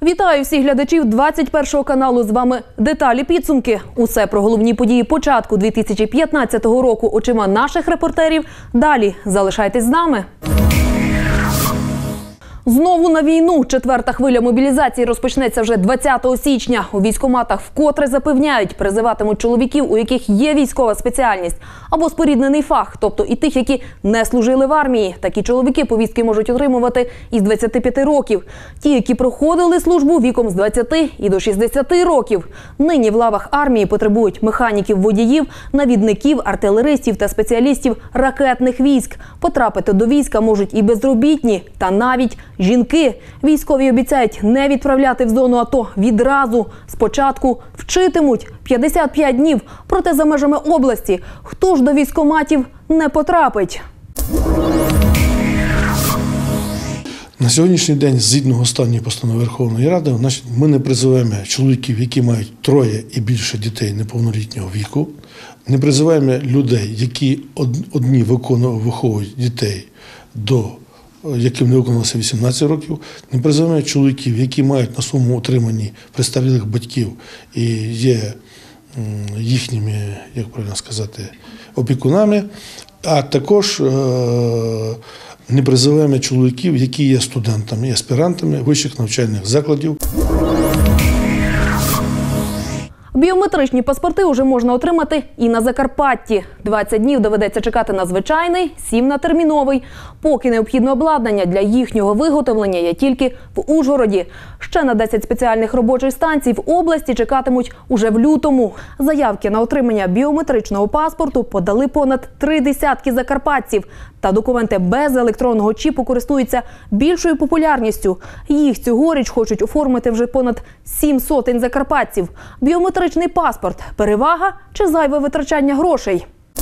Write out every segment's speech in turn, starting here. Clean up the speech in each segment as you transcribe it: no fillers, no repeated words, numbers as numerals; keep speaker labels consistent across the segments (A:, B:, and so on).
A: Вітаю всіх глядачів 21 каналу. З вами деталі підсумки. Усе про головні події початку 2015 року очима наших репортерів. Далі залишайтесь з нами. Знову на війну. Четверта хвиля мобілізації розпочнеться вже 20 січня. У військкоматах вкотре запевняють, призиватимуть чоловіків, у яких є військова спеціальність або споріднений фах, тобто і тих, які не служили в армії. Такі чоловіки повістки можуть отримувати із 25 років. Ті, які проходили службу віком з 20 і до 60 років. Нині в лавах армії потребують механіків-водіїв, навідників, артилеристів та спеціалістів ракетних військ. Потрапити до війська можуть і безробітні, та навіть жінки. Військові обіцяють не відправляти в зону АТО відразу. Спочатку вчитимуть 55 днів. Проте за межами області хто ж до військкоматів не потрапить?
B: На сьогоднішній день, згідно останньої постанови Верховної Ради, ми не призиваємо чоловіків, які мають троє і більше дітей неповнолітнього віку. Не призиваємо людей, які одні виховують дітей яким не виконалося 18 років, не призиваємо чоловіків, які мають на своєму утриманні престарілих батьків і є їхніми, як правильно сказати, опікунами, а також не призиваємо чоловіків, які є студентами і аспірантами вищих навчальних закладів.
A: Біометричні паспорти вже можна отримати і на Закарпатті. 20 днів доведеться чекати на звичайний, 7 на терміновий. Поки необхідне обладнання для їхнього виготовлення є тільки в Ужгороді. Ще на 10 спеціальних робочих станцій в області чекатимуть уже в лютому. Заявки на отримання біометричного паспорту подали понад 30 закарпатців. Та документи без електронного чіпу користуються більшою популярністю. Їх цьогоріч хочуть оформити вже понад 700 закарпатців. Біометричний паспорт – перевага чи зайве витрачання грошей?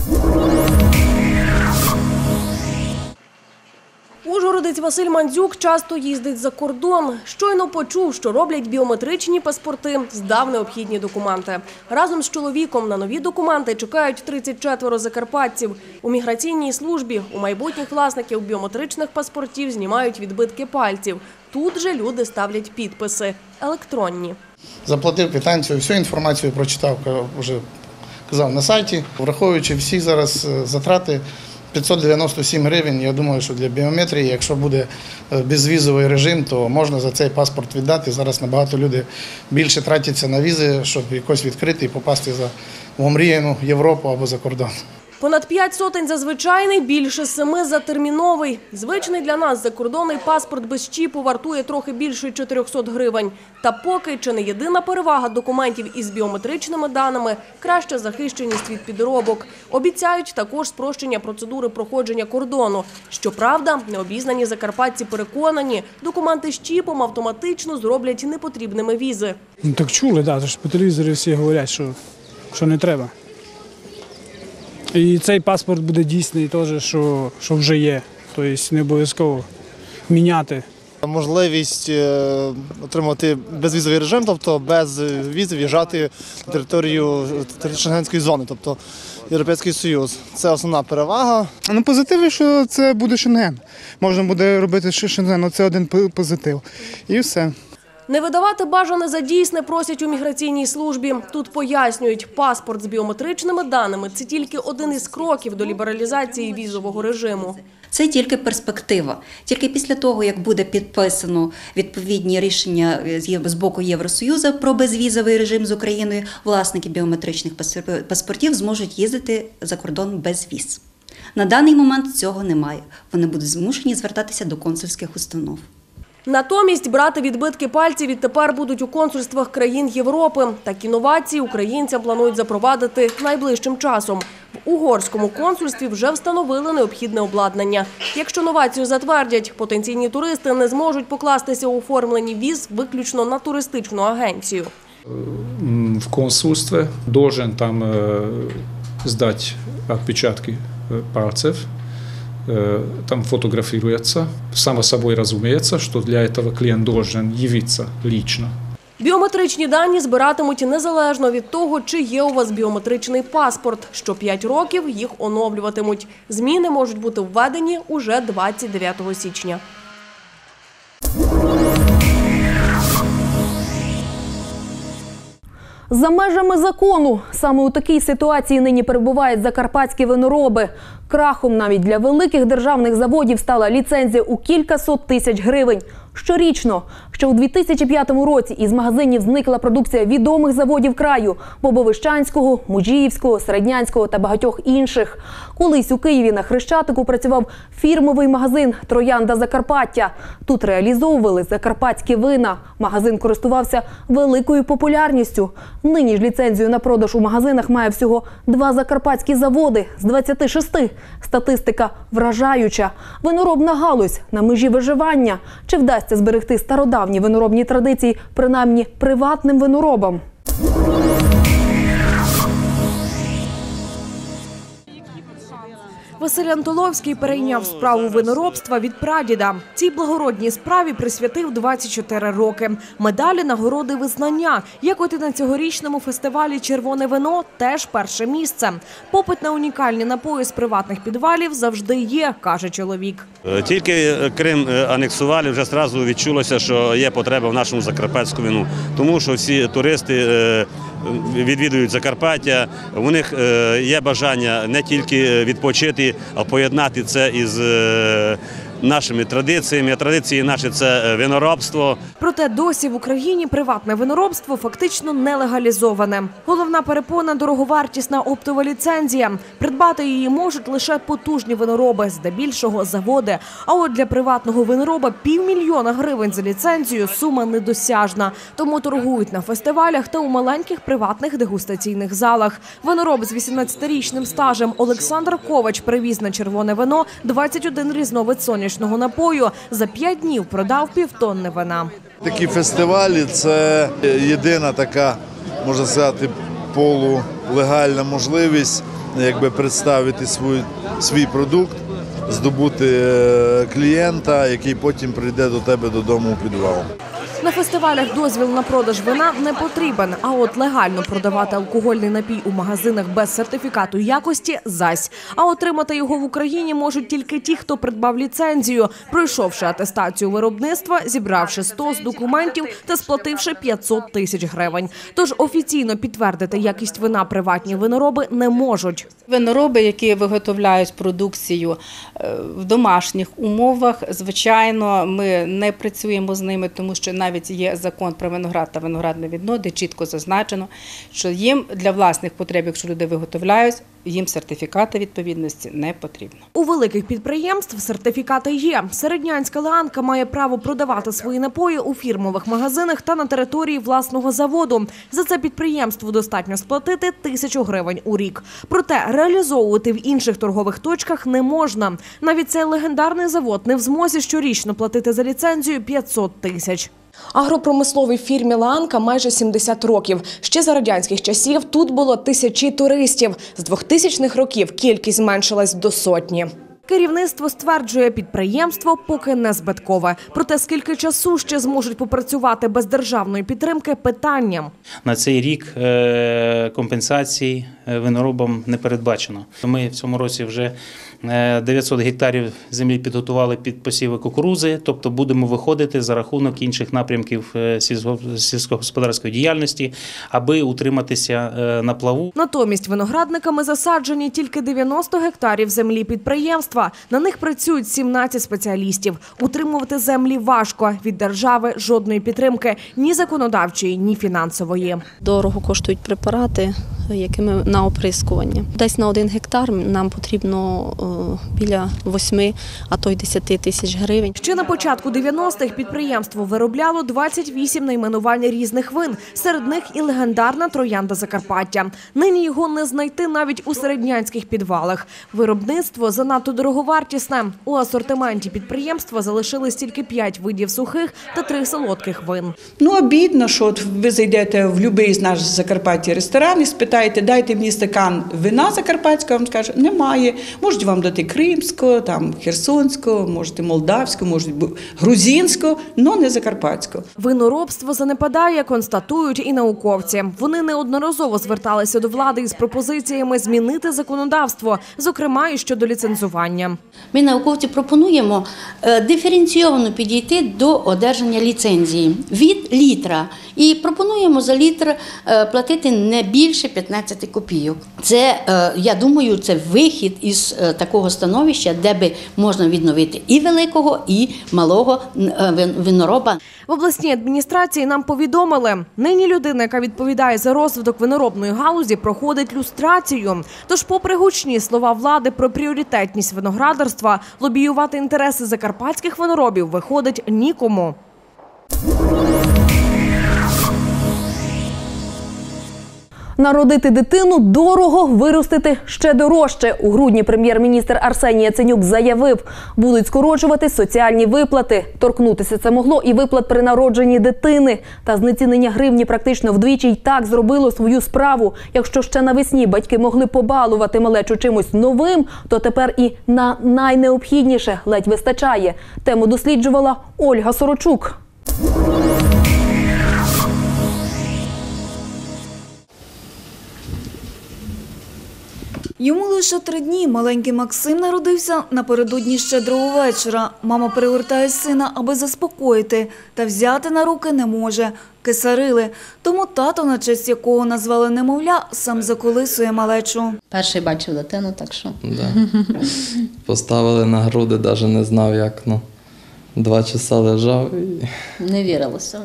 A: Ужгородець Василь Мандзюк часто їздить за кордон. Щойно почув, що роблять біометричні паспорти, здав необхідні документи. Разом з чоловіком на нові документи чекають 34 закарпатців. У міграційній службі у майбутніх власників біометричних паспортів знімають відбитки пальців. Тут же люди ставлять підписи – електронні.
C: Заплатив квитанцію, всю інформацію прочитав, вже казав на сайті. Враховуючи всі зараз затрати, 597 гривень, я думаю, що для біометрії, якщо буде безвізовий режим, то можна за цей паспорт віддати. Зараз набагато люди більше тратяться на візи, щоб якось відкрити і попасти в омріяну Європу або за кордон.
A: Понад 5 сотень за звичайний, більше 7 за терміновий. Звичний для нас закордонний паспорт без чіпу вартує трохи більше 400 гривень. Та поки чи не єдина перевага документів із біометричними даними – краща захищеність від підробок. Обіцяють також спрощення процедури проходження кордону. Щоправда, необізнані закарпатці переконані, документи з чіпом автоматично зроблять непотрібними візи.
D: Ну так чули, да, тож по телевізорі всі говорять, що не треба. І цей паспорт буде дійсний теж, що вже є, тобто не обов'язково міняти.
E: Можливість отримати безвізовий режим, тобто без візи в'їжджати на територію Шенгенської зони, тобто Європейський Союз. Це основна перевага.
F: Ну, позитив, що це буде Шенген. Можна буде робити Шенген, це один позитив. І все.
A: Не видавати бажане за дійсне просять у міграційній службі. Тут пояснюють, паспорт з біометричними даними – це тільки один із кроків до лібералізації візового режиму.
G: Це тільки перспектива. Тільки після того, як буде підписано відповідні рішення з боку Євросоюзу про безвізовий режим з Україною, власники біометричних паспортів зможуть їздити за кордон без віз. На даний момент цього немає. Вони будуть змушені звертатися до консульських установ.
A: Натомість брати відбитки пальців відтепер будуть у консульствах країн Європи. Такі новації українцям планують запровадити найближчим часом. В угорському консульстві вже встановили необхідне обладнання. Якщо новацію затвердять, потенційні туристи не зможуть покластися у оформленні віз виключно на туристичну агенцію.
H: В консульстве должен там сдать отпечатки пальцев. Там фотографируется. Само собой разумеется, что для этого клиент должен явиться лично.
A: Біометричні дані збиратимуть незалежно від того, чи є у вас біометричний паспорт. Що 5 років їх оновлюватимуть. Зміни можуть бути введені уже 29 січня. За межами закону. Саме у такій ситуації нині перебувають закарпатські винороби. Крахом навіть для великих державних заводів стала ліцензія у кількасот тисяч гривень. Щорічно. Ще у 2005 році із магазинів зникла продукція відомих заводів краю – Бобовищанського, Мужіївського, Середнянського та багатьох інших. Колись у Києві на Хрещатику працював фірмовий магазин «Троянда Закарпаття». Тут реалізовували закарпатські вина. Магазин користувався великою популярністю. Нині ж ліцензію на продаж у магазинах має всього 2 закарпатські заводи з 26. Статистика вражаюча. Виноробна галузь на межі виживання. Чи вдасться зберегти стародавні виноробні традиції, принаймні приватним виноробам?
I: Василь Антоловський перейняв справу виноробства від прадіда. Цій благородній справі присвятив 24 роки. Медалі, нагороди, визнання. Як от і на цьогорічному фестивалі «Червоне вино» теж перше місце. Попит на унікальні напої з приватних підвалів завжди є, каже чоловік.
J: Тільки Крим анексували, вже одразу відчулося, що є потреба в нашому закарпатському вину. Тому що всі туристи відвідують Закарпаття, у них є бажання не тільки відпочити, а поєднати це із нашими традиціями. А традиції наші – це виноробство.
I: Проте досі в Україні приватне виноробство фактично не легалізоване. Головна перепона – дороговартісна оптова ліцензія. Придбати її можуть лише потужні винороби, здебільшого заводи. А от для приватного винороба 500 000 гривень за ліцензію – сума недосяжна. Тому торгують на фестивалях та у маленьких приватних дегустаційних залах. Винороб з 18-річним стажем Олександр Ковач привіз на червоне вино 21 різновид сонячного напою. За 5 днів продав 5 тонни вина.
K: Такі фестивалі – це єдина така, можна сказати, полулегальна можливість представити свій продукт, здобути клієнта, який потім прийде до тебе додому у підвал.
I: На фестивалях дозвіл на продаж вина не потрібен, а от легально продавати алкогольний напій у магазинах без сертифікату якості – зась. А отримати його в Україні можуть тільки ті, хто придбав ліцензію, пройшовши атестацію виробництва, зібравши 100 з документів та сплативши 500 тисяч гривень. Тож офіційно підтвердити якість вина приватні винороби не можуть.
L: Винороби, які виготовляють продукцію в домашніх умовах, звичайно, ми не працюємо з ними, тому що навіть є закон про виноград та виноградне вино, де чітко зазначено, що їм для власних потреб, якщо люди виготовляють, їм сертифікати відповідності не потрібно.
I: У великих підприємств сертифікати є. Середнянська Леанка має право продавати свої напої у фірмових магазинах та на території власного заводу. За це підприємству достатньо сплатити 1000 гривень у рік. Проте реалізовувати в інших торгових точках не можна. Навіть цей легендарний завод не в змозі щорічно платити за ліцензію 500 тисяч. Агропромисловій фірмі «Леанка» майже 70 років. Ще за радянських часів тут було тисячі туристів. З 2000-х років кількість зменшилась до 100. Керівництво стверджує, підприємство поки не збиткове. Проте скільки часу ще зможуть попрацювати без державної підтримки – питання.
M: На цей рік компенсацій виноробам не передбачено. Ми в цьому році вже 900 гектарів землі підготували під посіви кукурудзи, тобто будемо виходити за рахунок інших напрямків сільськогосподарської діяльності, аби утриматися на плаву.
I: Натомість виноградниками засаджені тільки 90 гектарів землі підприємства. На них працюють 17 спеціалістів. Утримувати землі важко. Від держави жодної підтримки – ні законодавчої, ні фінансової.
N: Дорого коштують препарати, якими на оприскування. Десь на 1 гектар нам потрібно біля 8, а то й 10 тисяч гривень.
I: Ще на початку 90-х підприємство виробляло 28 найменувань різних вин. Серед них і легендарна «Троянда Закарпаття». Нині його не знайти навіть у середнянських підвалах. Виробництво занадто дороговартісне. У асортименті підприємства залишились тільки 5 видів сухих та 3 солодких вин.
O: Обідно, що ви зайдете в будь-який з наших Закарпаття ресторан і спитаєте, дайте мені стакан вина закарпатського, вам скаже, немає. Можуть вам дати кримського, херсонського, можете молдавського, може грузинського, але не закарпатського.
I: Виноробство занепадає, констатують і науковці. Вони неодноразово зверталися до влади із пропозиціями змінити законодавство, зокрема і щодо ліцензування.
P: Ми, науковці, пропонуємо диференційовано підійти до одержання ліцензії від літра І пропонуємо за літр платити не більше 15 копійок. Це, я думаю, це вихід із такого становища, де би можна відновити і великого, і малого винороба.
I: В обласній адміністрації нам повідомили, нині людина, яка відповідає за розвиток виноробної галузі, проходить люстрацію. Тож, попри гучні слова влади про пріоритетність виноградарства, лобіювати інтереси закарпатських виноробів виходить нікому.
A: Народити дитину дорого, виростити ще дорожче. У грудні прем'єр-міністр Арсеній Яценюк заявив, будуть скорочувати соціальні виплати. Торкнутися це могло і виплат при народженні дитини. Та знецінення гривні практично вдвічі й так зробило свою справу. Якщо ще навесні батьки могли побалувати малечу чимось новим, то тепер і на найнеобхідніше ледь вистачає. Тему досліджувала Ольга Сорочук.
Q: Йому лише 3 дні. Маленький Максим народився напередодні Щедрого вечора. Мама перевертає сина, аби заспокоїти, та взяти на руки не може. Кесарили. Тому тато, на честь якого назвали немовля, сам заколисує малечу.
P: Перший бачив дитину, так що.
R: Да. Поставили на груди, навіть не знав як. 2 часа лежав і...
P: Не вірилося,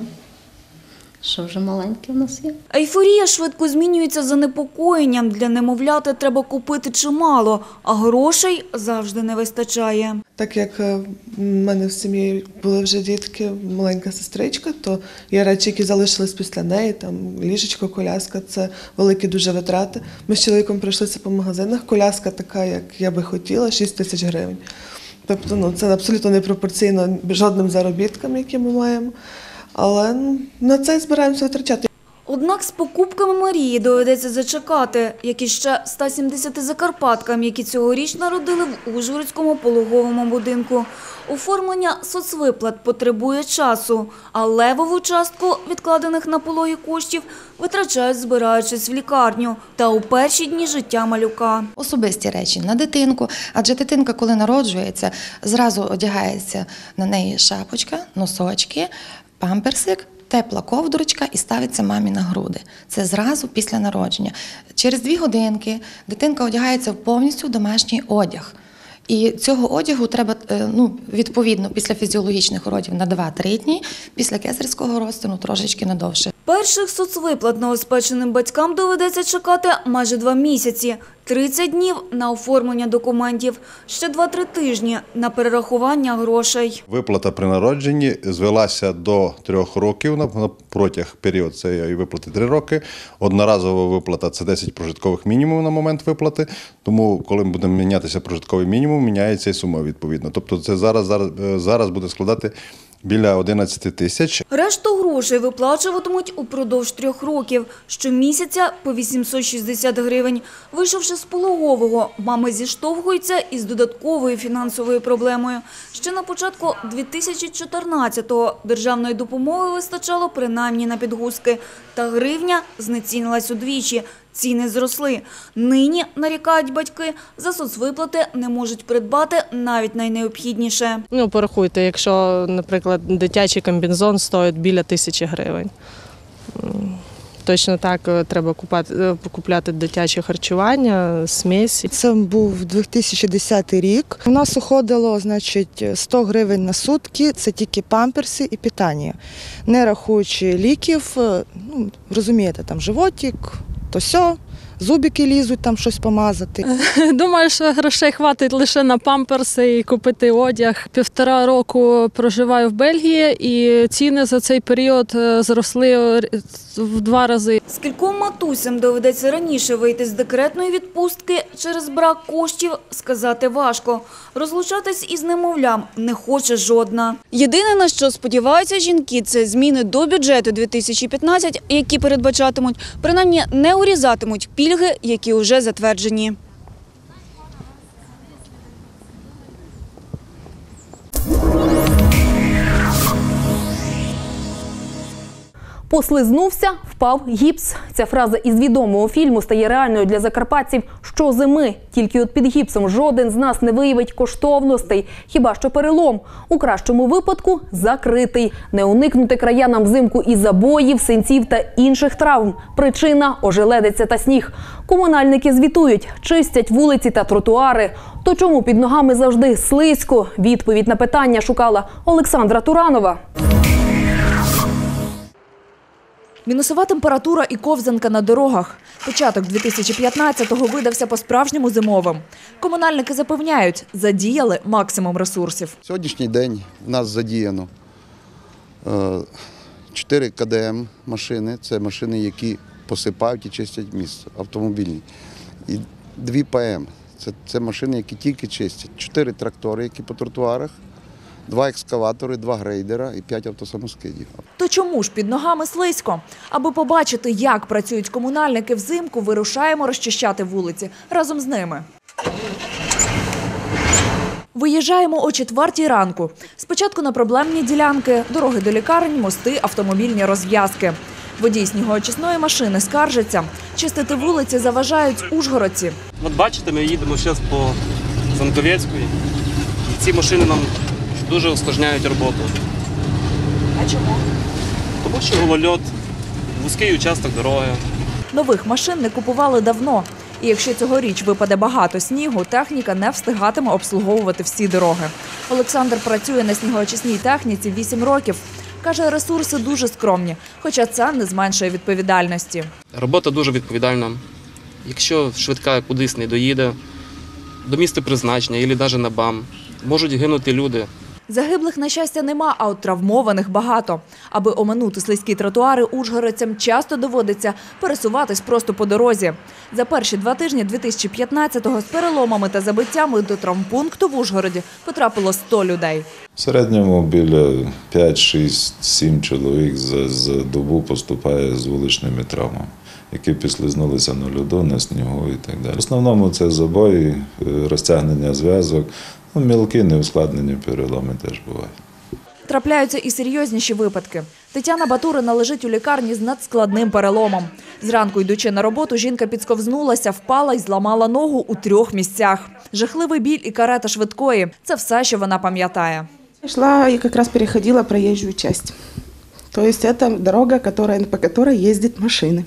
P: що вже маленький у нас є.
Q: Ейфорія швидко змінюється занепокоєнням. Для немовляти треба купити чимало, а грошей завжди не вистачає.
S: Так як в мене в сім'ї були вже дітки, маленька сестричка, то є речі, які залишились після неї, там ліжечко, коляска – це великі дуже витрати. Ми з чоловіком пройшлися по магазинах, коляска така, як я би хотіла, 6 тисяч гривень. Тобто це абсолютно непропорційно жодним заробіткам, які ми маємо. Але на це збираємося витрачати.
Q: Однак з покупками Марії доведеться зачекати, як і ще 170 закарпаткам, які цьогоріч народили в Ужгородському пологовому будинку. Оформлення соцвиплат потребує часу, а левову частку відкладених на пологи коштів витрачають, збираючись в лікарню та у перші дні життя малюка.
T: Особисті речі на дитинку, адже дитинка, коли народжується, зразу одягається на неї шапочка, носочки, памперсик, тепла ковдрочка і ставиться мамі на груди. Це зразу після народження. Через 2 годинки дитинка одягається повністю в домашній одяг. І цього одягу треба, відповідно, після фізіологічних родів на 2-3 дні, після кесарського розтину трошечки надовше.
Q: Перших соцвиплат новоспеченим батькам доведеться чекати майже 2 місяці. 30 днів на оформлення документів, ще 2-3 тижні на перерахування грошей.
U: Виплата при народженні звелася до 3 років на протяг період цієї виплати 3 роки. Одноразова виплата – це 10 прожиткових мінімумів на момент виплати. Тому, коли ми будемо мінятися прожитковий мінімум, міняється і сума відповідно. Тобто це зараз буде складати біля 11 тисяч.
Q: Решту грошей виплачуватимуть упродовж 3 років. Щомісяця по 860 гривень. Вийшовши з пологового, мами зіштовхуються із додатковою фінансовою проблемою. Ще на початку 2014-го державної допомоги вистачало принаймні на підгузки. Та гривня знецінилась удвічі. Ціни зросли. Нині, нарікають батьки, за соцвиплати не можуть придбати навіть найнеобхідніше.
V: Порахуйте, якщо, наприклад, дитячий комбінзон стоїть біля 1000 гривень. Точно так треба купляти дитяче харчування, смесь.
W: Це був 2010 рік. У нас уходило, 100 гривень на сутки, це тільки памперси і питання. Не рахуючи ліків, розумієте, там животик, то сьо, зубики лізуть, там щось помазати.
X: Думаю, що грошей хватить лише на памперси і купити одяг. 1,5 року проживаю в Бельгії і ціни за цей період зросли в 2 рази.
Q: Скільком матусям доведеться раніше вийти з декретної відпустки через брак коштів, сказати важко. Розлучатись із немовлям не хоче жодна. Єдине, на що сподіваються жінки, це зміни до бюджету 2015, які передбачатимуть, принаймні не урізатимуть пільги, які вже затверджені.
A: Послизнувся, впав гіпс. Ця фраза із відомого фільму стає реальною для закарпатців щозими. Тільки от під гіпсом жоден з нас не виявить коштовностей. Хіба що перелом. У кращому випадку – закритий. Не уникнути краянам взимку і забоїв, синців та інших травм. Причина – ожеледиця та сніг. Комунальники звітують, чистять вулиці та тротуари. То чому під ногами завжди слизько? Відповідь на питання шукала Олександра Туранова.
Q: Мінусова температура і ковзанка на дорогах. Початок 2015-го видався по-справжньому зимовим. Комунальники запевняють, задіяли максимум ресурсів.
B: Сьогоднішній день в нас задіяно 4 КДМ машини. Це машини, які посипають і чистять місце, автомобільні. І 2 ПМ. Це машини, які тільки чистять. 4 трактори, які по тротуарах. 2 екскаватори, 2 грейдера і 5 автосамоскидів.
Q: То чому ж під ногами слизько? Аби побачити, як працюють комунальники взимку, вирушаємо розчищати вулиці разом з ними. Виїжджаємо о 4-й ранку. Спочатку на проблемні ділянки, дороги до лікарень, мости, автомобільні розв'язки. Водій снігоочисної машини скаржиться. Чистити вулиці заважають ужгородці.
C: От бачите, ми їдемо зараз по Занковецької. І ці машини нам дуже ускладняють роботу.
Q: А чому?
C: Тому що голольот, вузький участок дороги.
Q: Нових машин не купували давно. І якщо цьогоріч випаде багато снігу, техніка не встигатиме обслуговувати всі дороги. Олександр працює на снігоочисній техніці 8 років. Каже, ресурси дуже скромні, хоча це не зменшує відповідальності.
C: Робота дуже відповідальна. Якщо швидка кудись не доїде, до місця призначення або навіть на БАМ, можуть гинути люди.
Q: Загиблих, на щастя, нема, а от травмованих багато. Аби оминути слизькі тротуари, ужгородцям часто доводиться пересуватись просто по дорозі. За перші 2 тижні 2015-го з переломами та забиттями до травмпункту в Ужгороді потрапило 100 людей.
D: В середньому біля 5, 6, 7 чоловік за добу поступає з вуличними травмами, які підслизнулися на льоду, на снігу і так далі. В основному це забої, розтягнення зв'язок, мілкі неускладнені переломи теж бувають.
Q: Трапляються і серйозніші випадки. Тетяна Батурина лежить у лікарні з надскладним переломом. Зранку, йдучи на роботу, жінка підсковзнулася, впала і зламала ногу у 3 місцях. Жахливий біль і карета швидкої – це все, що вона пам'ятає.
E: Шла и как раз переходила проезжую часть. То есть это дорога, по которой ездят машины.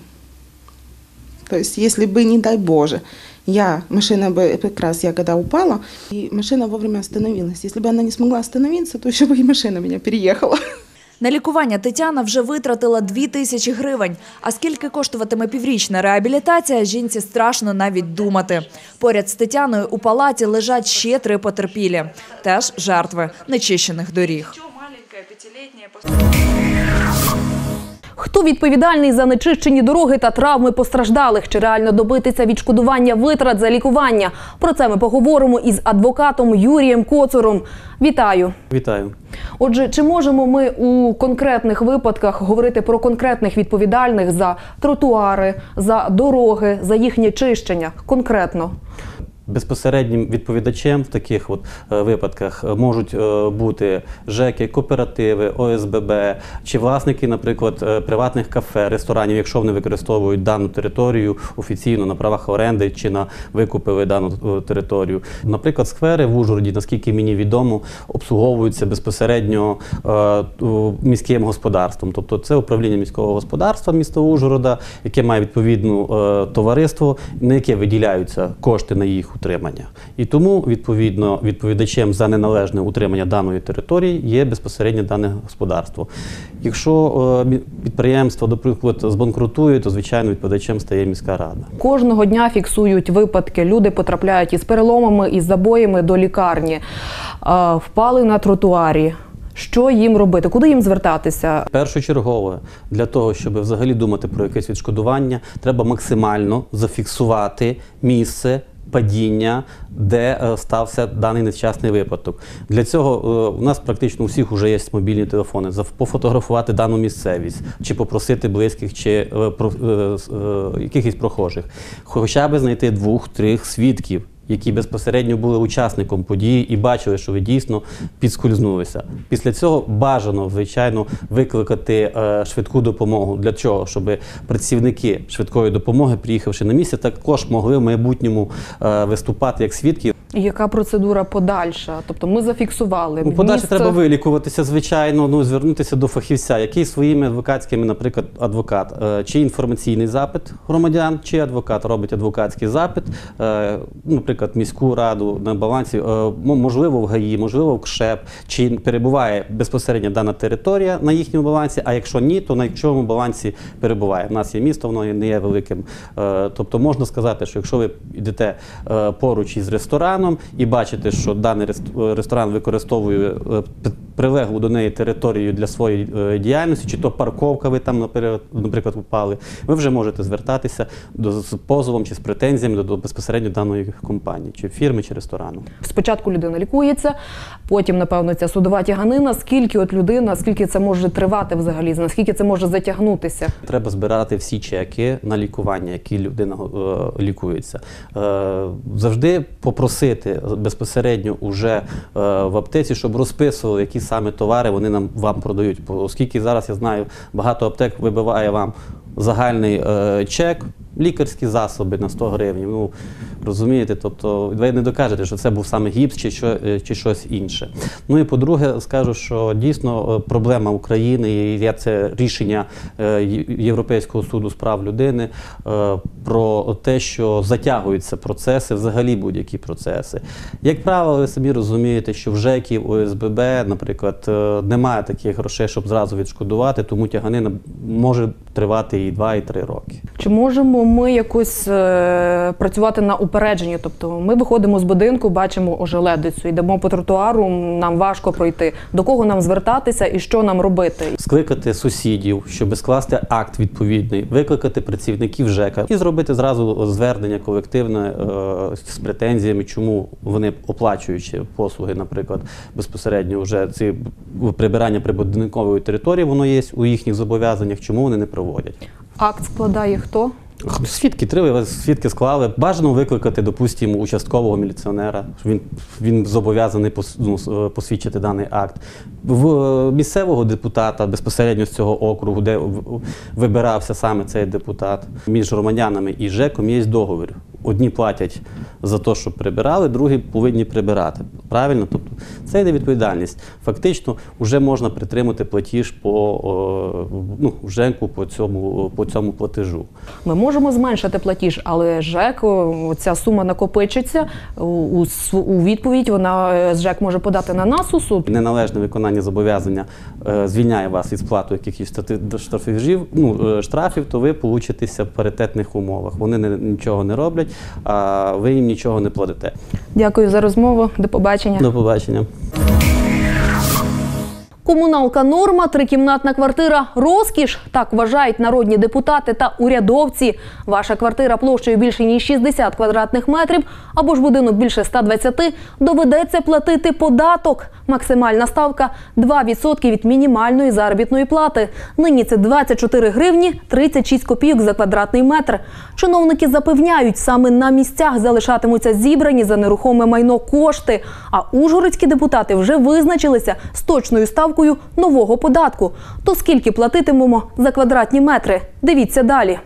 E: То есть если бы, не дай Боже, машина бы как раз я когда упала, и машина вовремя остановилась. Если бы она не смогла остановиться, то еще бы и машина меня переехала.
Q: На лікування Тетяна вже витратила 2000 гривень. А скільки коштуватиме піврічна реабілітація, жінці страшно навіть думати. Поряд з Тетяною у палаті лежать ще 3 потерпілі. Теж жертви нечищених доріг.
A: Хто відповідальний за нечищені дороги та травми постраждалих? Чи реально добитися відшкодування витрат за лікування? Про це ми поговоримо із адвокатом Юрієм Коцуром. Вітаю.
Y: Вітаю.
A: Отже, чи можемо ми у конкретних випадках говорити про конкретних відповідальних за тротуари, за дороги, за їхнє чищення конкретно?
Y: Безпосереднім відповідачем в таких випадках можуть бути ЖЕКи, кооперативи, ОСББ чи власники, наприклад, приватних кафе, ресторанів, якщо вони використовують дану територію офіційно на правах оренди чи викупили дану територію. Наприклад, сквери в Ужгороді, наскільки мені відомо, обслуговуються безпосередньо міським господарством. Тобто це управління міського господарства міста Ужгорода, яке має відповідне товариство, на яке виділяються кошти на їх утримання. І тому, відповідно, відповідачем за неналежне утримання даної території є безпосередньо дане господарство. Якщо підприємство, наприклад, збанкрутує, то, звичайно, відповідачем стає міська рада.
A: Кожного дня фіксують випадки. Люди потрапляють із переломами, із забоями до лікарні. Впали на тротуарі. Що їм робити? Куди їм звертатися?
Y: Першочергово, для того, щоб взагалі думати про якесь відшкодування, треба максимально зафіксувати місце падіння, де стався даний нещасний випадок. Для цього у нас практично у всіх вже є мобільні телефони. Пофотографувати дану місцевість, чи попросити близьких, чи якихось прохожих. Хоча б знайти 2-3 свідків, які безпосередньо були учасником події і бачили, що ви дійсно підскользнулися. Після цього бажано, звичайно, викликати швидку допомогу. Для чого? Щоб працівники швидкої допомоги, приїхавши на місце, також могли в майбутньому виступати як свідки.
A: І яка процедура подальша? Тобто ми зафіксували
Y: Подальше треба вилікуватися, звичайно, звернутися до фахівця, який своїми адвокатськими, наприклад, адвокат, чи інформаційний запит громадян, чи адвокат робить адвокатський запит, наприклад, міську раду на балансі, можливо, в ГАІ, можливо, в КШЕП, чи перебуває безпосередньо дана територія на їхньому балансі, а якщо ні, то на чому балансі перебуває. У нас є місто, воно не є великим. Тобто можна сказати, що якщо ви йдете поруч із рестораном, і бачите, що даний ресторан використовує прилеглу до неї територію для своєї діяльності, чи то парковка ви там, наприклад, попали, ви вже можете звертатися з позовом чи з претензіями до безпосередньо даної компанії, чи фірми, чи ресторану.
A: Спочатку людина лікується, потім, напевно, ця судова тяганина. Скільки от людина, скільки це може тривати взагалі, наскільки це може затягнутися?
Y: Треба збирати всі чеки на лікування, які людина лікується. Завжди попросити безпосередньо уже в аптеці, щоб розписували, які саме товари вони вам продають. Оскільки зараз, я знаю, багато аптек вибиває вам загальний чек, лікарські засоби на 100 гривень. Ну, розумієте, тобто ви не докажете, що це був саме гіпс чи щось інше. Ну і по-друге, скажу, що дійсно проблема України, і є це рішення Європейського суду з прав людини про те, що затягуються процеси, взагалі будь-які процеси. Як правило, ви самі розумієте, що в ЖЕКів, ОСББ, наприклад, немає таких грошей, щоб зразу відшкодувати, тому тяганина може тривати і 2, і 3 роки.
A: Чи можемо ми якось працювати на упередженні? Тобто ми виходимо з будинку, бачимо ожеледицю, йдемо по тротуару, нам важко пройти. До кого нам звертатися і що нам робити?
Y: Скликати сусідів, щоб скласти акт відповідний, викликати працівників ЖЕКа і зробити зразу звернення колективне з претензіями, чому вони, оплачуючи послуги, наприклад, безпосередньо вже ці прибирання прибудинкової території, воно є у їхніх зобов'язаннях, чому вони не проводять.
A: Акт складає хто?
Y: Свідки, 3 свідки склали. Бажано викликати, допустимо, участкового міліціонера. Він зобов'язаний посвідчити даний акт. Місцевого депутата безпосередньо з цього округу, де вибирався саме цей депутат. Між громадянами і ЖЕКом є договір. Одні платять за те, що прибирали, другі повинні прибирати. Правильно? Тобто це йде відповідальність. Фактично, вже можна притримати платіж по ЖЕКу по цьому платежу.
A: Ми можемо зменшити платіж, але ЖЕК, ця сума накопичиться, у відповідь ЖЕК може подати на нас у суд.
Y: Неналежне виконання зобов'язання звільняє вас від сплати якихось штрафів, то ви получитеся в паритетних умовах. Вони нічого не роблять, а ви їм нічого не платите.
A: Дякую за розмову. До побачення.
Y: До побачення.
A: Комуналка норма, 3-кімнатна квартира – розкіш. Так вважають народні депутати та урядовці. Ваша квартира площею більше ніж 60 квадратних метрів або ж будинок більше 120 – доведеться платити податок. Максимальна ставка – 2% від мінімальної заробітної плати. Нині це 24 гривні 36 копійок за квадратний метр. Чиновники запевняють, саме на місцях залишатимуться зібрані за нерухоме майно кошти. А ужгородські депутати вже визначилися з точною ставкою нового податку. То скільки платитимемо за квадратні метри? Дивіться далі.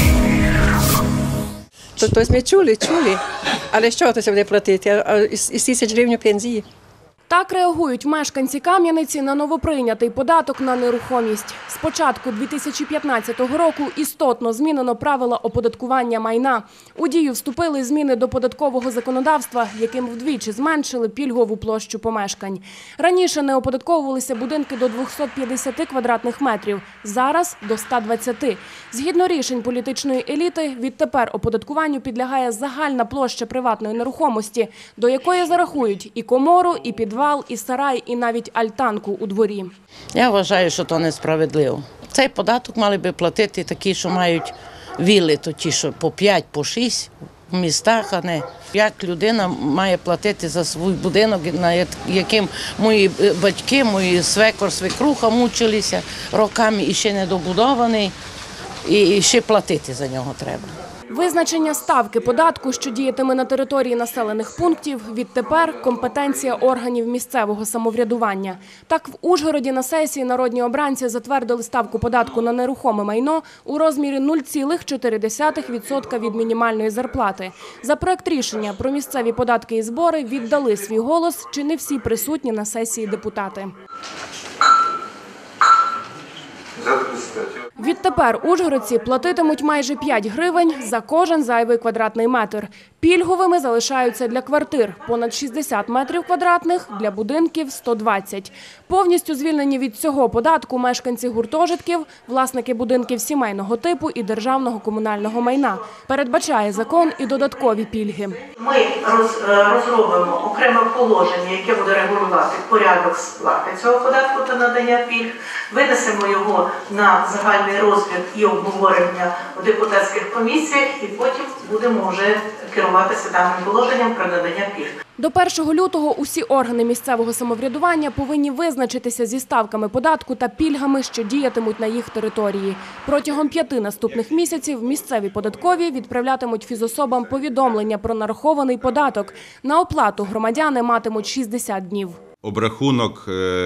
F: Тобто ми чули, але що це буде платити? Із 1000 гривень пенсії.
I: Так реагують мешканці Кам'яниці на новоприйнятий податок на нерухомість. З початку 2015 року істотно змінено правила оподаткування майна. У дію вступили зміни до податкового законодавства, яким вдвічі зменшили пільгову площу помешкань. Раніше не оподатковувалися будинки до 250 квадратних метрів, зараз – до 120. Згідно рішень політичної еліти, відтепер оподаткуванню підлягає загальна площа приватної нерухомості, до якої зарахують і комору, і підвал, і сарай, і навіть альтанку у дворі.
G: Я вважаю, що це несправедливо. Цей податок мали би платити такі, що мають вілли, то ті, що по 5, по 6 в містах, а не як людина має платити за свій будинок, на яким мої батьки, мої свекор, свекруха мучилися роками і ще не добудований, і ще платити за нього треба.
I: Визначення ставки податку, що діятиме на території населених пунктів, відтепер компетенція органів місцевого самоврядування. Так, в Ужгороді на сесії народні обранці затвердили ставку податку на нерухоме майно у розмірі 0,4% від мінімальної зарплати. За проект рішення про місцеві податки і збори віддали свій голос чи не всі присутні на сесії депутати. Відтепер ужгородці платитимуть майже 5 гривень за кожен зайвий квадратний метр. Пільговими залишаються для квартир – понад 60 метрів квадратних, для будинків – 120. Повністю звільнені від цього податку мешканці гуртожитків, власники будинків сімейного типу і державного комунального майна. Передбачає закон і додаткові пільги.
H: Ми розробимо окреме положення, яке буде регулювати порядок сплати цього податку та надання пільг. Винесемо його на загальний розгляд і обговорення у депутатських комісіях і потім будемо вже керуватися даним положенням про надання пільг.
I: До 1 лютого усі органи місцевого самоврядування повинні визначитися зі ставками податку та пільгами, що діятимуть на їх території. Протягом 5 наступних місяців місцеві податкові відправлятимуть фізособам повідомлення про нарахований податок. На оплату громадяни матимуть 60 днів.
J: Обрахунок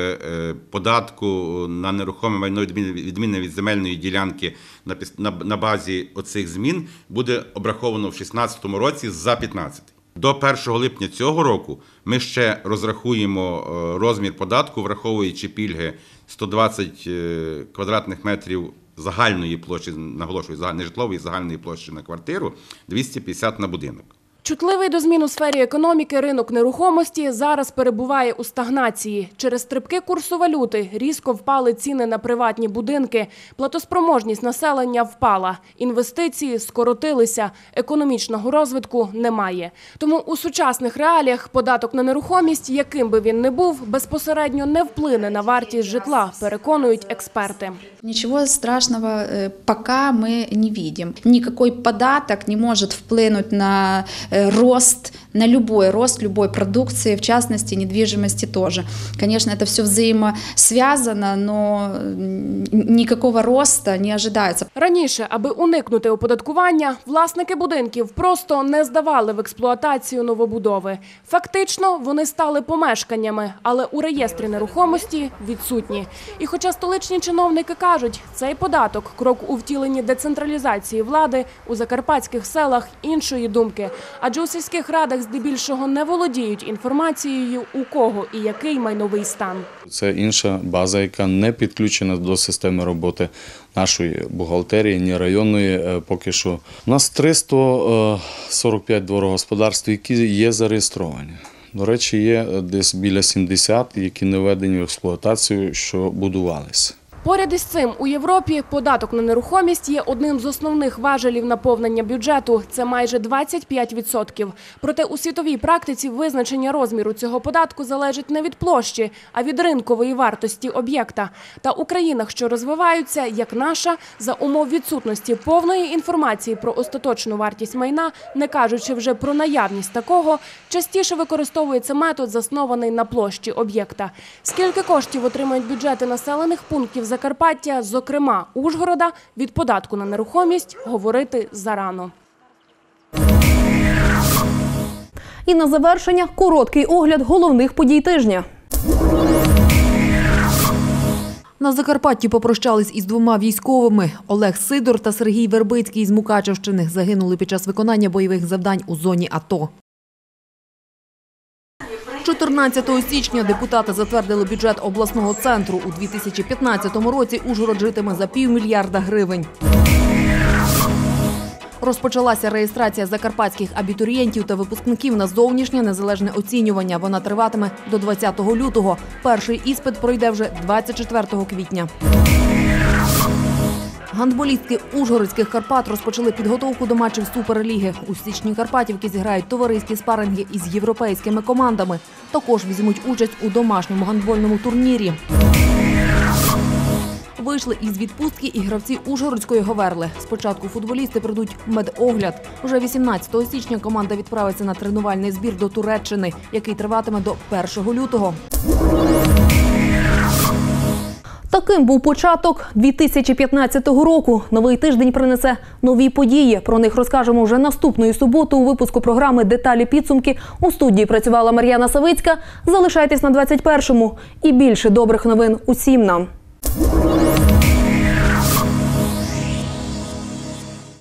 J: податку на нерухоме майно відмінне від земельної ділянки на базі оцих змін буде обраховано в 2016 році за 15. До 1 липня цього року ми ще розрахуємо розмір податку, враховуючи пільги 120 квадратних метрів загальної площі, наголошую, нежитлової загальної площі на квартиру, 250 на будинок.
I: Чутливий до змін у сфері економіки ринок нерухомості зараз перебуває у стагнації. Через стрибки курсу валюти різко впали ціни на приватні будинки, платоспроможність населення впала, інвестиції скоротилися, економічного розвитку немає. Тому у сучасних реаліях податок на нерухомість, яким би він не був, безпосередньо не вплине на вартість житла, переконують експерти.
K: Ничего страшного пока мы не видим. Никакой податок не может вплинуть на рост, на любой рост любой продукции, в частности, недвижимости тоже. Конечно, это все взаимосвязано, но никакого роста не ожидается.
I: Раніше, аби уникнути оподаткування, власники будинків просто не здавали в експлуатацію новобудови. Фактично, вони стали помешканнями, але у реєстрі нерухомості відсутні. І хоча столичні чиновники кажуть, цей податок – крок у втіленні децентралізації влади, у закарпатських селах іншої думки. Адже у сільських радах здебільшого не володіють інформацією, у кого і який майновий стан.
L: Це інша база, яка не підключена до системи роботи нашої бухгалтерії, ні районної поки що. У нас 345 дворогосподарств, які є зареєстровані. До речі, є десь біля 70, які не введені в експлуатацію, що будувалися.
I: Поряд із цим у Європі податок на нерухомість є одним з основних важелів наповнення бюджету – це майже 25%. Проте у світовій практиці визначення розміру цього податку залежить не від площі, а від ринкової вартості об'єкта. Та у країнах, що розвиваються, як наша, за умов відсутності повної інформації про остаточну вартість майна, не кажучи вже про наявність такого, частіше використовується метод, заснований на площі об'єкта. Скільки коштів отримають бюджети населених пунктів Закарпаття, зокрема Ужгорода, від податку на нерухомість говорити зарано.
A: І на завершення короткий огляд головних подій тижня.
M: На Закарпатті попрощались із 2 військовими. Олег Сидор та Сергій Вербицький з Мукачівщини загинули під час виконання бойових завдань у зоні АТО. 14 січня депутати затвердили бюджет обласного центру. У 2015 році Ужгород житиме за півмільярда гривень. Розпочалася реєстрація закарпатських абітурієнтів та випускників на зовнішнє незалежне оцінювання. Вона триватиме до 20 лютого. Перший іспит пройде вже 24 квітня. Гандболістки Ужгородських Карпат розпочали підготовку до матчів Суперліги. У січні карпатівки зіграють товариські спаринги із європейськими командами. Також візьмуть участь у домашньому гандбольному турнірі. Вийшли із відпустки і гравці Ужгородської Говерли. Спочатку футболісти пройдуть медогляд. Уже 18 січня команда відправиться на тренувальний збір до Туреччини, який триватиме до 1 лютого.
A: Таким був початок 2015 року. Новий тиждень принесе нові події. Про них розкажемо вже наступної суботи у випуску програми «Деталі підсумки». У студії працювала Мар'яна Савицька. Залишайтесь на 21-му. І більше добрих новин усім нам.